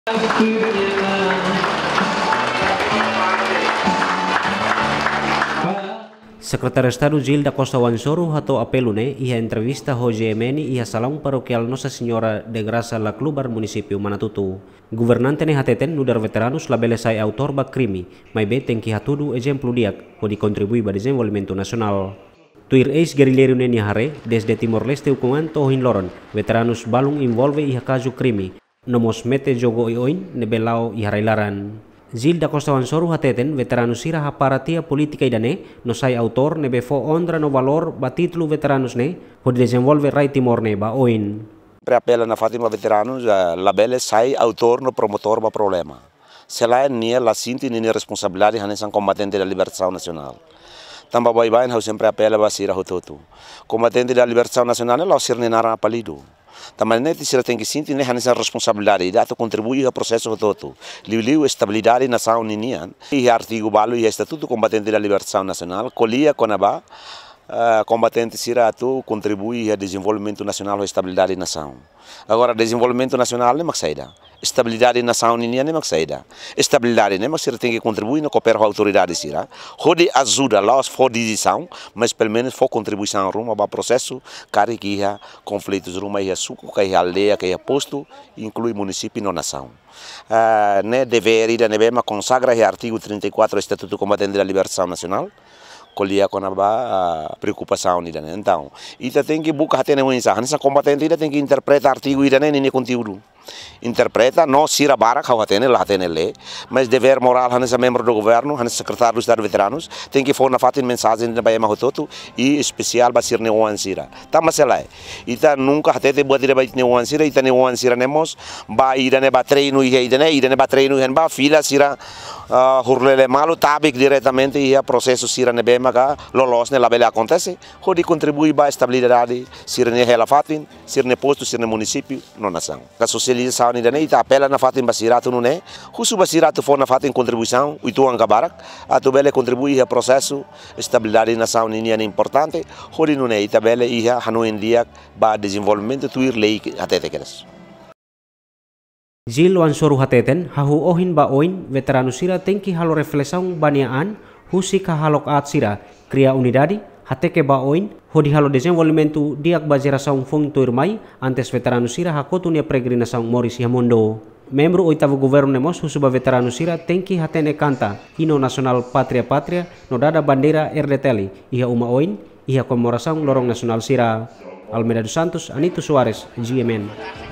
Secretário de Estado Gil da Costa Wansoro hato apelo ia entrevista hoje emeni ia salão paroquial Nossa Senhora de Graça la Clubar município Manatutu. Governante ne hateten nudar veteranos labele sai autor ba crime, mas be tem que hatudu exemplo diak pode contribuir para desenvolvimento nacional. Tuir ex guerrilheiro ne hare desde Timor-Leste ukungan tohin loron, veteranos balung envolve ia caso crime, nomos mete jogo ioin ne belao ia railaran. Gil da Costa Wansoro hateten veteranos sira haparatia politika idane no sai autor ne befo ondra no valor ba titulu veteranos ne pode desenvolve rai Timor ne ba oin. Apela na Fátima veteranos labele sai autor no promotor ba problema. Selain nia la sinti ni responsabilidade hanesan combatente da libertação nacional. Tamba baibain hau sempre apela ba sira hototu. Combatente da libertação nacional la sirne nara apalido. Também sira tem que sentir né hanesan responsabilidade e dato contribui ao processo todo. Liu estabilidade nação ninian e artigo balo e estatuto combatente da libertação nacional colia conaba combatente sira tu contribui ao desenvolvimento nacional e estabilidade nação. Agora desenvolvimento nacional nem saída. Estabilidade nação ninian nem saída. Estabilidade nem sira tem que contribuir no cooperar com a autoridade sira. Hode ajuda lá for decisão, mas pelo menos for contribuição rumo ao processo cari que ia conflitos rumo ia suco que ia aldeia que ia posto inclui município e nação. Né dever ir ne bema consagra o artigo 34 do Estatuto Combatente da Libertação Nacional. Colia com a preocupação nida né então ita tem que buscar até uma insa nessa combatente ida tem que interpretar artigo ida né nem conteúdo interpreta não sira bara kau hatene lá hatene le mas dever moral nessa membro do governo nessa secretário dos veteranos tem que for na fatin mensagem na baia mahototo e especial basir ne sira tá masalah ita nunca hatete buat ida bait ne sira ita ne sira nemos ba ida ne ba treino ida ne ba treino hen ba fila sira hurlele malu tabik diretamente ia processo sira ne bema ka lolos ne labele acontece hodi contribui ba estabilidade sira ne hela fatin sira ne posto sira ne município no nação a socialização ne ita apela na fatin basiratu no ne husu basiratu for na fatin contribuição o itu anga barak atu bele contribui a processo estabilidade nação ne é importante hodi no ne ita bele ia hanu india ba desenvolvimento tuir lei atete keras. Gil Wansoro hateten hahu ohin ba oin veterano sira tengki halo reflexão baniaan husi ka halok at sira cria unidade hateke ba oin hodi halo desenvolvimento diak ba geração fung tuirmai antes veterano sira hakotu nia peregrinação Morisi Hamondo. Membro oitavo governo nemos husu ba veterano sira tengki hatene canta hino nasional patria patria no dada bandeira RDTL iha uma oin iha komemoração lorong nasional sira. Almeida dos Santos, Anito Soares, GMN.